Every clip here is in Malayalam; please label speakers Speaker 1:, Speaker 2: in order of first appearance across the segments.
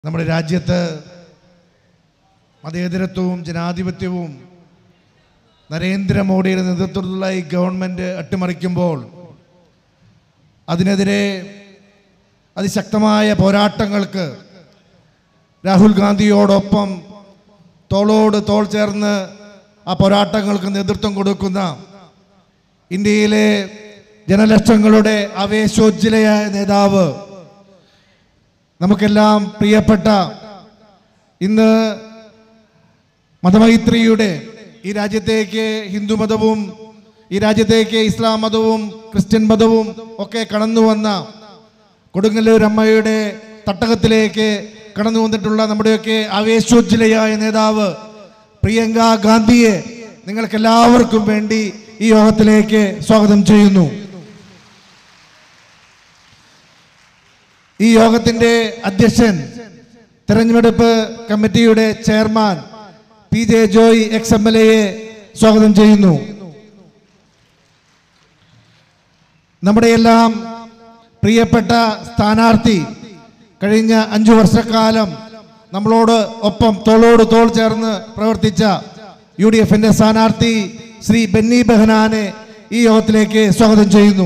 Speaker 1: നമ്മുടെ രാജ്യത്ത് മതേതരത്വവും ജനാധിപത്യവും നരേന്ദ്രമോദിയുടെ നേതൃത്വത്തിലുള്ള ഈ ഗവൺമെൻറ് അട്ടിമറിക്കുമ്പോൾ അതിനെതിരെ അതിശക്തമായ പോരാട്ടങ്ങൾക്ക് രാഹുൽ ഗാന്ധിയോടൊപ്പം തോളോട് തോൾ ചേർന്ന് ആ പോരാട്ടങ്ങൾക്ക് നേതൃത്വം കൊടുക്കുന്ന ഇന്ത്യയിലെ ജനലക്ഷങ്ങളുടെ ആവേശോജ്വലയായ നേതാവ്, നമുക്കെല്ലാം പ്രിയപ്പെട്ട, ഇന്ന് മതമൈത്രിയുടെ ഈ രാജ്യത്തേക്ക് ഹിന്ദു മതവും ഈ രാജ്യത്തേക്ക് ഇസ്ലാം മതവും ക്രിസ്ത്യൻ മതവും ഒക്കെ കടന്നു വന്ന കൊടുങ്ങല്ലൂർ അമ്മയുടെ തട്ടകത്തിലേക്ക് കടന്നു വന്നിട്ടുള്ള നമ്മുടെയൊക്കെ ആവേശോജ്വലയായ നേതാവ് പ്രിയങ്ക ഗാന്ധിയെ നിങ്ങൾക്കെല്ലാവർക്കും വേണ്ടി ഈ യോഗത്തിലേക്ക് സ്വാഗതം ചെയ്യുന്നു. ഈ യോഗത്തിന്റെ അധ്യക്ഷൻ, തെരഞ്ഞെടുപ്പ് കമ്മിറ്റിയുടെ ചെയർമാൻ PJ ജോയ് XMLA സ്വാഗതം ചെയ്യുന്നു. നമ്മുടെയെല്ലാം പ്രിയപ്പെട്ട സ്ഥാനാർത്ഥി, കഴിഞ്ഞ 5 വർഷക്കാലം നമ്മളോട് ഒപ്പം തോളോട് തോൾ ചേർന്ന് പ്രവർത്തിച്ച UDFന്റെ സ്ഥാനാർത്ഥി ശ്രീ ബെന്നി ബെഹനാനെ ഈ യോഗത്തിലേക്ക് സ്വാഗതം ചെയ്യുന്നു.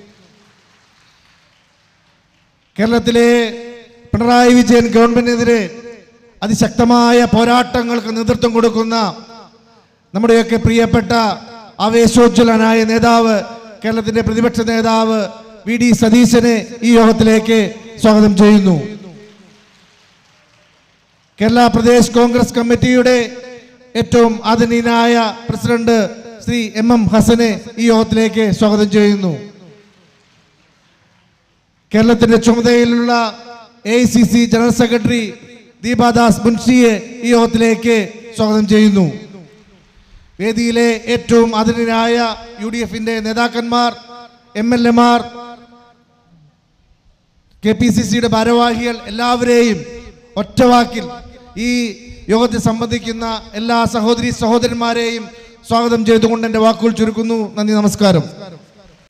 Speaker 1: കേരളത്തിലെ പിണറായി വിജയൻ ഗവൺമെന്റിനെതിരെ അതിശക്തമായ പോരാട്ടങ്ങൾക്ക് നേതൃത്വം കൊടുക്കുന്ന നമ്മുടെയൊക്കെ പ്രിയപ്പെട്ട ആവേശോജ്വലനായ നേതാവ്, കേരളത്തിന്റെ പ്രതിപക്ഷ നേതാവ് VD സതീശനെ ഈ യോഗത്തിലേക്ക് സ്വാഗതം ചെയ്യുന്നു. കേരള പ്രദേശ് കോൺഗ്രസ് കമ്മിറ്റിയുടെ ഏറ്റവും ആദരണീയനായ പ്രസിഡന്റ് ശ്രീ MM ഹസനെ ഈ യോഗത്തിലേക്ക് സ്വാഗതം ചെയ്യുന്നു. കേരളത്തിന്റെ ചുമതലയിലുള്ള AICC ജനറൽ സെക്രട്ടറി ദീപാദാസ് മുൻഷിയെ ഈ യോഗത്തിലേക്ക് സ്വാഗതം ചെയ്യുന്നു. വേദിയിലെ ഏറ്റവും ആദരണീയനായ UDFന്റെ നേതാക്കന്മാർ, MLAമാർ, KPCCയുടെ ഭാരവാഹികൾ, എല്ലാവരെയും ഒറ്റവാക്കിൽ ഈ യോഗത്തിൽ സംബന്ധിക്കുന്ന എല്ലാ സഹോദരി സഹോദരന്മാരെയും സ്വാഗതം ചെയ്തുകൊണ്ട് എൻ്റെ വാക്കുകൾ ചുരുക്കുന്നു. നന്ദി, നമസ്കാരം.